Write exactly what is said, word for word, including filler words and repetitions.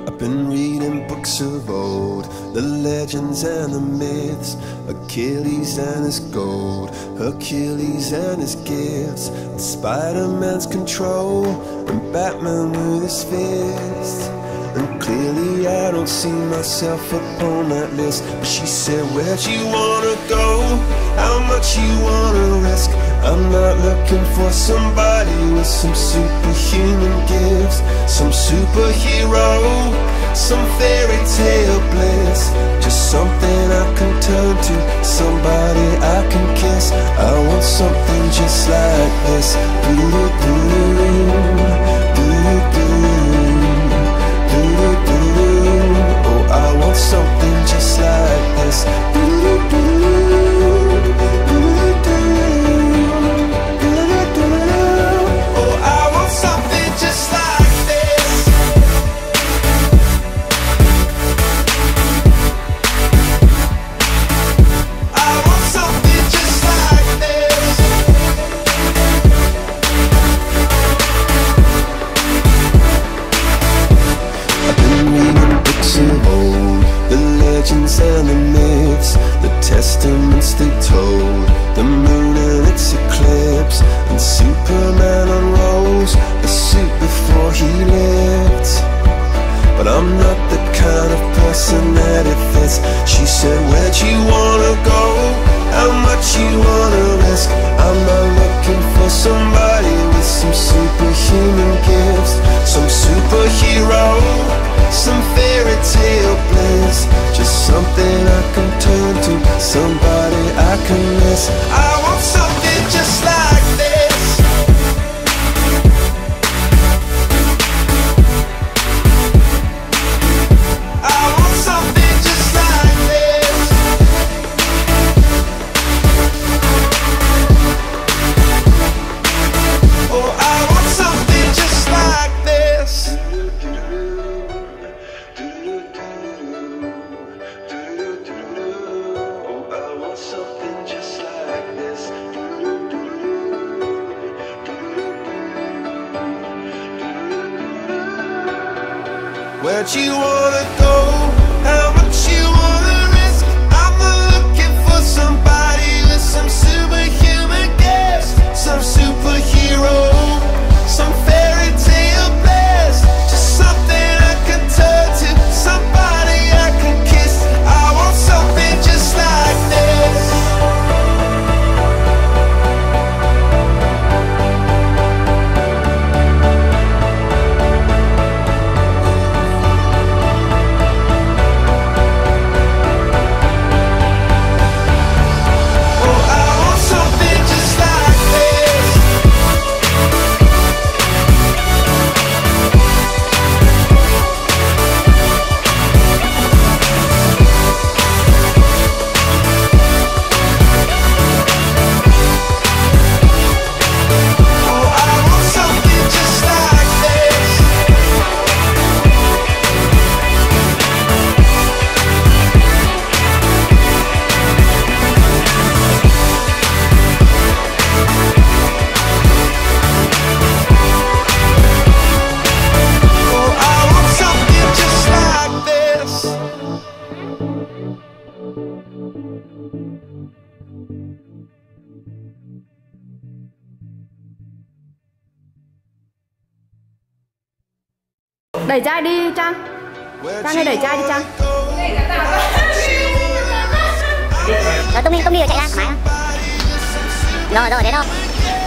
I've been reading books of old, the legends and the myths, Achilles and his gold, Hercules and his gifts, and Spider-Man's control, and Batman with his fists. And clearly I don't see myself upon that list. But she said, where'd you wanna go? How much you wanna risk? I'm not looking for somebody with some superhuman gifts, some superhero, some fairy tale bliss. Just something I can turn to, somebody I can kiss. I want something just like this. Do-do-do, do-do-do. Oh, I want something just like this. Oh, I want something just like this. I want something just like this. I've been reading books of old, the legends and the myths, the testaments they told, the moon and its eclipse, and Superman unrolls a suit before he lived. But I'm not the kind of person that it fits. She said, where'd you wanna go? How much you wanna risk? I'm not looking for somebody with some superhuman gifts, some superhero, some fairy tale bliss. Just something I can turn to, somebody I can miss. I want something just like this. I want something just like this. Oh, I want something just like this. Where'd you wanna go? How much you wanna risk? I'm not looking for somebody with some superhuman gifts, some superhero, some fairy tale bliss. Just something I can turn to, somebody I can kiss. I want something just like this. Đẩy chai đi Trang. Trang ơi đẩy chai đi Trang. Rồi tung đi, tung đi rồi chạy ra, thoải mái. Rồi rồi, thế thôi.